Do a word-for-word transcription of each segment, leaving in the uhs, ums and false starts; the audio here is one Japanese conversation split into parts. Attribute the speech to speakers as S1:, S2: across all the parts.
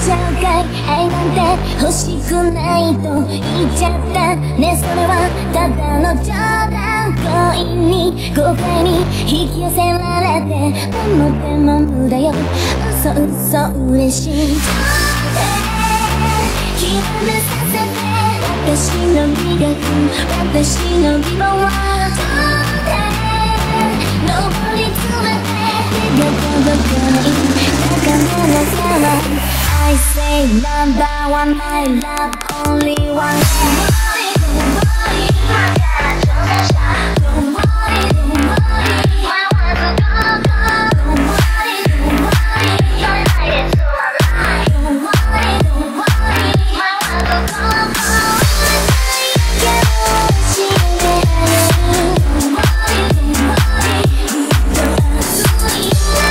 S1: ちゃうかい愛なんて欲しくないと言っちゃったね。それはただの冗談。恋に誤解に引き寄せられてでもでも無駄よ。嘘嘘嬉しい極めさせて私の美学私の美貌は上り詰めて手が届かない高めの沢。I say number one, I love only one. Don't worry, my God, don't worry, don't worry, don't worry, my one's gone, gone. Don't worry, don't worry, your light is so alive. Don't worry, don't worry, my one's gone, gone. Don't worry, don't worry, don't worry.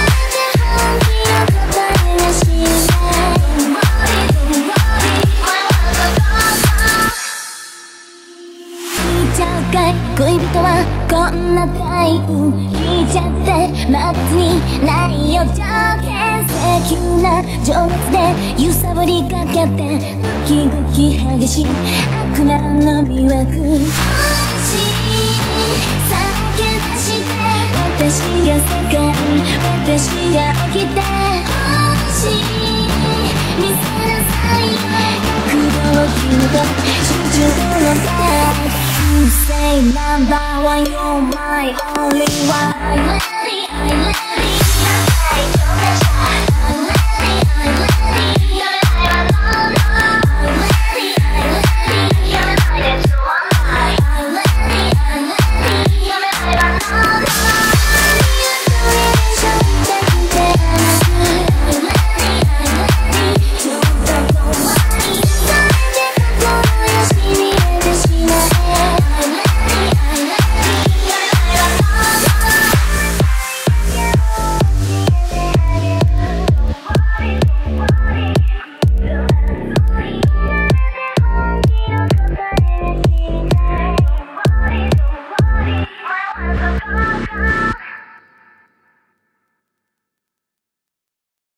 S1: 恋人はこんなタイプ聞いちゃって待つにないよ。条件性急な情熱で揺さぶりかけてドキドキ激しい悪魔の魅惑。もしさらけ出して私が世界私が起きてもし見せなさい角度を切ると集中の手。You say number one, you're my only one. I love it, I love it, I